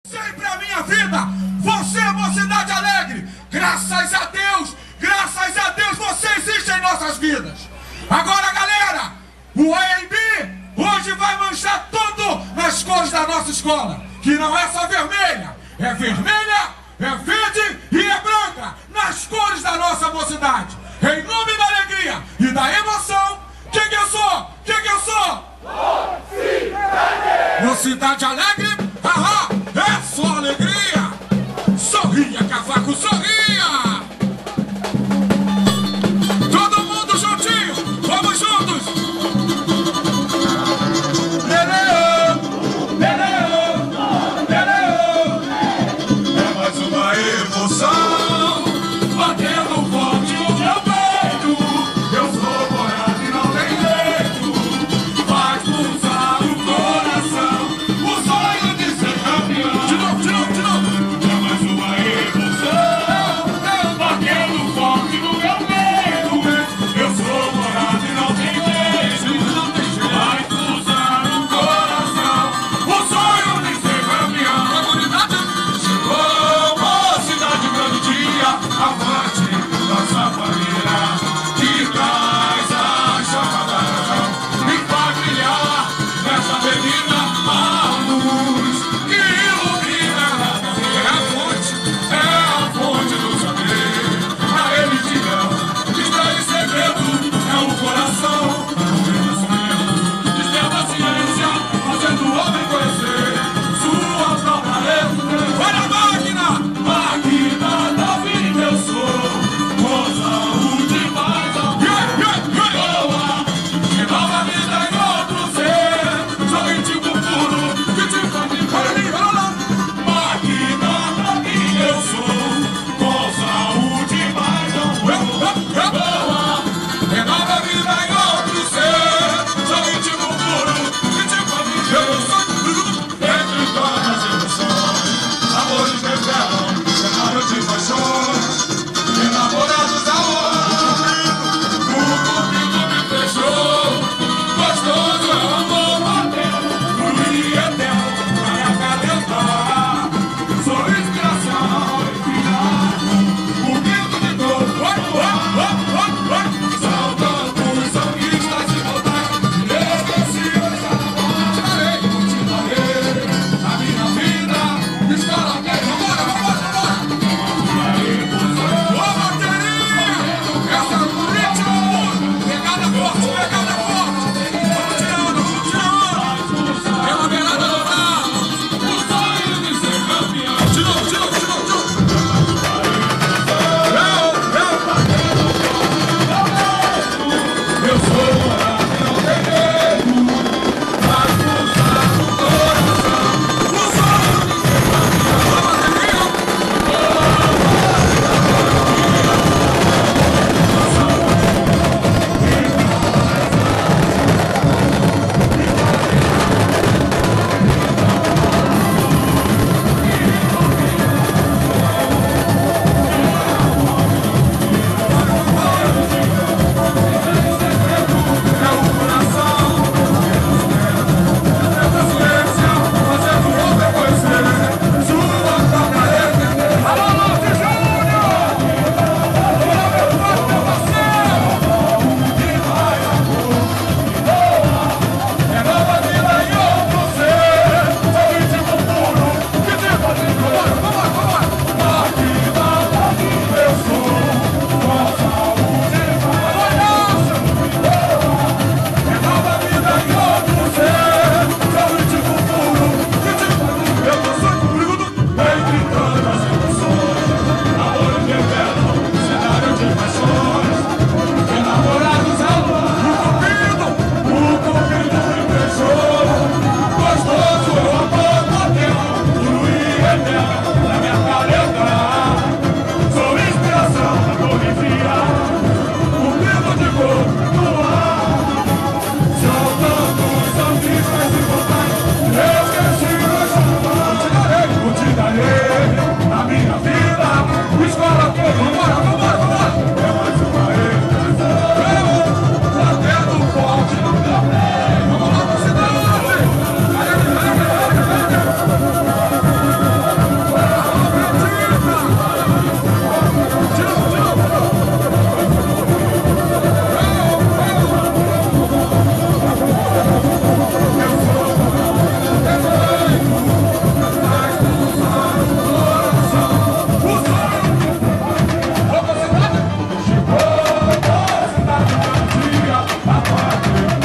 Sempre a minha vida, você é Mocidade Alegre. Graças a Deus, você existe em nossas vidas. Agora, galera, o AMB hoje vai manchar tudo nas cores da nossa escola, que não é só vermelha, é vermelha, é verde e é branca, nas cores da nossa mocidade. Em nome da alegria e da emoção, quem que eu sou? Mocidade Alegre, ahá, é só alegria. Sorria, cavaco, sorria. Todo mundo juntinho, vamos juntos. É mais uma emoção batendo forte no meu peito. Eu sou coragem, não tem jeito. Faz pulsar o coração. O sonho Brasil.